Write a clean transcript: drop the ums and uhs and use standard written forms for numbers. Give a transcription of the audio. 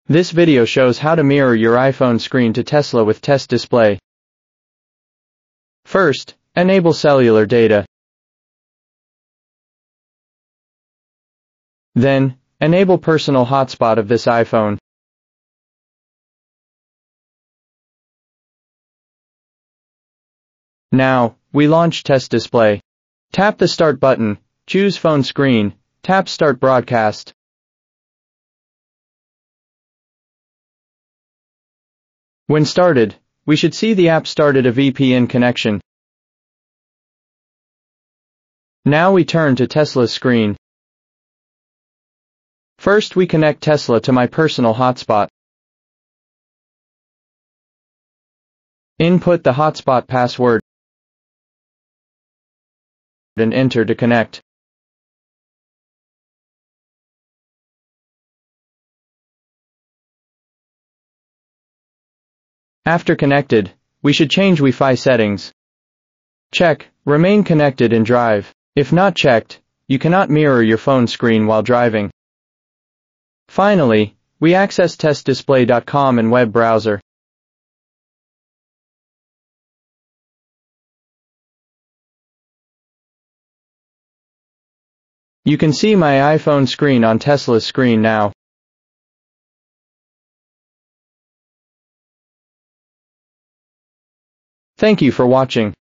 This video shows how to mirror your iPhone screen to Tesla with TesDisplay. First, enable cellular data. Then, enable personal hotspot of this iPhone. Now, we launch TesDisplay. Tap the Start button, choose Phone Screen, tap Start Broadcast. When started, we should see the app started a VPN connection. Now we turn to Tesla's screen. First we connect Tesla to my personal hotspot. Input the hotspot password and enter to connect. After connected, we should change Wi-Fi settings. Check, remain connected in drive. If not checked, you cannot mirror your phone screen while driving. Finally, we access TesDisplay.com in web browser. You can see my iPhone screen on Tesla's screen now. Thank you for watching.